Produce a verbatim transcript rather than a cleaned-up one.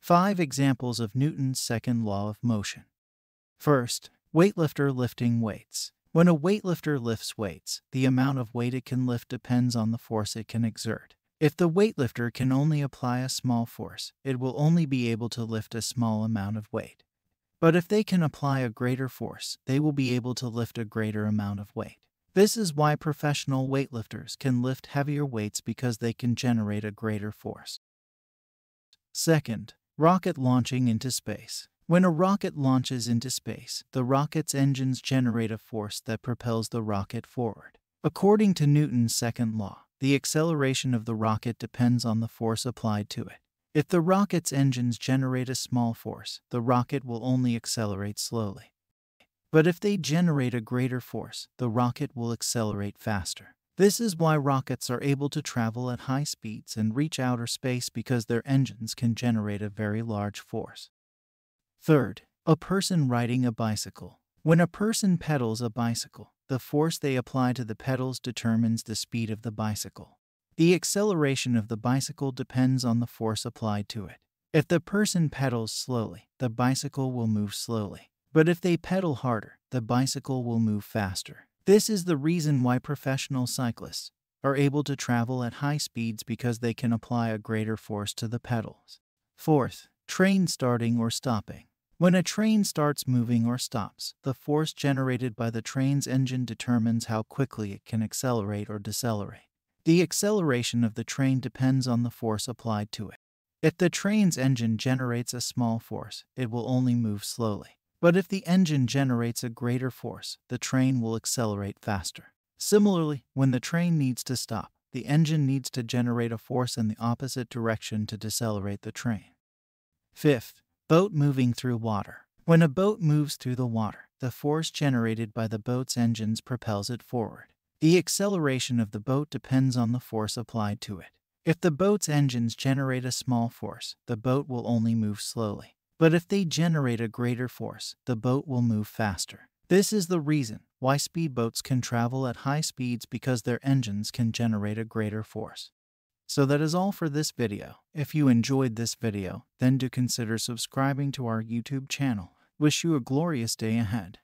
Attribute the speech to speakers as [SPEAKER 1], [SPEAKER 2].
[SPEAKER 1] Five examples of Newton's second law of motion. First, weightlifter lifting weights. When a weightlifter lifts weights, the amount of weight it can lift depends on the force it can exert. If the weightlifter can only apply a small force, it will only be able to lift a small amount of weight. But if they can apply a greater force, they will be able to lift a greater amount of weight. This is why professional weightlifters can lift heavier weights, because they can generate a greater force. Second, rocket launching into space. When a rocket launches into space, the rocket's engines generate a force that propels the rocket forward. According to Newton's second law, the acceleration of the rocket depends on the force applied to it. If the rocket's engines generate a small force, the rocket will only accelerate slowly. But if they generate a greater force, the rocket will accelerate faster. This is why rockets are able to travel at high speeds and reach outer space, because their engines can generate a very large force. Third, a person riding a bicycle. When a person pedals a bicycle, the force they apply to the pedals determines the speed of the bicycle. The acceleration of the bicycle depends on the force applied to it. If the person pedals slowly, the bicycle will move slowly. But if they pedal harder, the bicycle will move faster. This is the reason why professional cyclists are able to travel at high speeds, because they can apply a greater force to the pedals. Fourth, train starting or stopping. When a train starts moving or stops, the force generated by the train's engine determines how quickly it can accelerate or decelerate. The acceleration of the train depends on the force applied to it. If the train's engine generates a small force, it will only move slowly. But if the engine generates a greater force, the train will accelerate faster. Similarly, when the train needs to stop, the engine needs to generate a force in the opposite direction to decelerate the train. Fifth, boat moving through water. When a boat moves through the water, the force generated by the boat's engines propels it forward. The acceleration of the boat depends on the force applied to it. If the boat's engines generate a small force, the boat will only move slowly. But if they generate a greater force, the boat will move faster. This is the reason why speedboats can travel at high speeds, because their engines can generate a greater force. So that is all for this video. If you enjoyed this video, then do consider subscribing to our YouTube channel. Wish you a glorious day ahead.